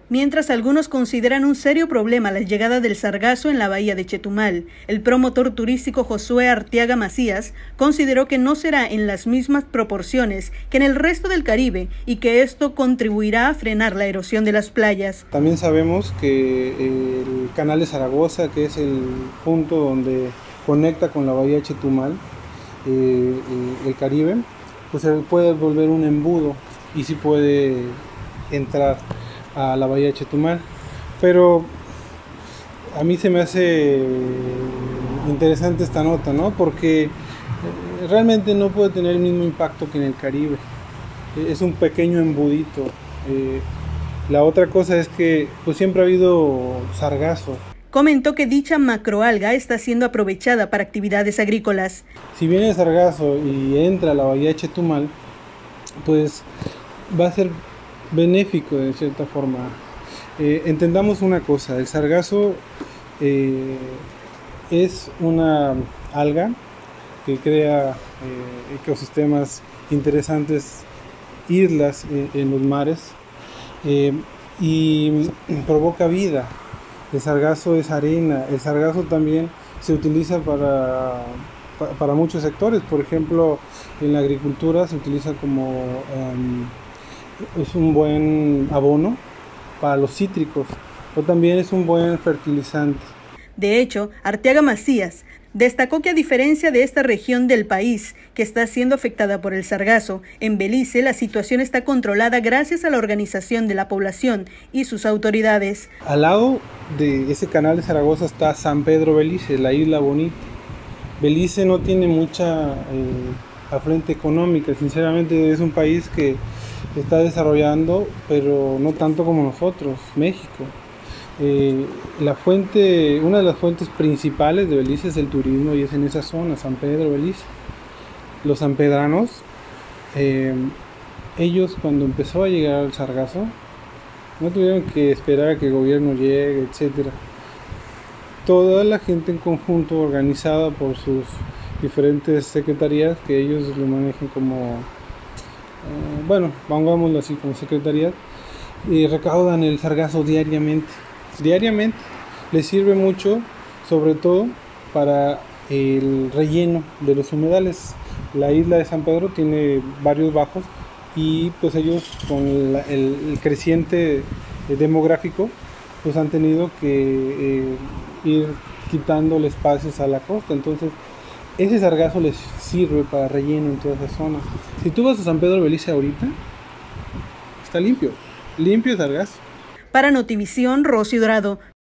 Mientras algunos consideran un serio problema la llegada del sargazo en la bahía de Chetumal, el promotor turístico Josué Arteaga Macías consideró que no será en las mismas proporciones que en el resto del Caribe y que esto contribuirá a frenar la erosión de las playas. También sabemos que el canal de Zaragoza, que es el punto donde conecta con la bahía de Chetumal, el Caribe, pues se puede volver un embudo y sí puede entrar a la bahía de Chetumal, pero a mí se me hace interesante esta nota, ¿no? Porque realmente no puede tener el mismo impacto que en el Caribe, es un pequeño embudito. La otra cosa es que pues siempre ha habido sargazo. Comentó que dicha macroalga está siendo aprovechada para actividades agrícolas. Si viene el sargazo y entra a la bahía de Chetumal, pues va a ser benéfico de cierta forma. Entendamos una cosa, el sargazo es una alga que crea ecosistemas interesantes, islas en los mares, y provoca vida. El sargazo es arena, el sargazo también se utiliza para muchos sectores, por ejemplo en la agricultura se utiliza como es un buen abono para los cítricos, o también es un buen fertilizante. De hecho, Arteaga Macías destacó que a diferencia de esta región del país que está siendo afectada por el sargazo, en Belice la situación está controlada gracias a la organización de la población y sus autoridades. Al lado de ese canal de Zaragoza está San Pedro Belice, la isla bonita. Belice no tiene mucha afluente económica, sinceramente es un país que está desarrollando, pero no tanto como nosotros, México. Una de las fuentes principales de Belice es el turismo y es en esa zona, San Pedro, Belice. Los sanpedranos, ellos cuando empezó a llegar el sargazo, no tuvieron que esperar a que el gobierno llegue, etc. Toda la gente en conjunto, organizada por sus diferentes secretarías, que ellos lo manejan como, pongámoslo así, como secretarías, y recaudan el sargazo diariamente. Les sirve mucho, sobre todo para el relleno de los humedales. La isla de San Pedro tiene varios bajos y pues ellos con el creciente demográfico pues han tenido que ir quitándole espacios a la costa, entonces ese sargazo les sirve para relleno en toda esa zona. Si tú vas a San Pedro Belice ahorita, está limpio el sargazo. Para Notivisión, Rosy Dorado.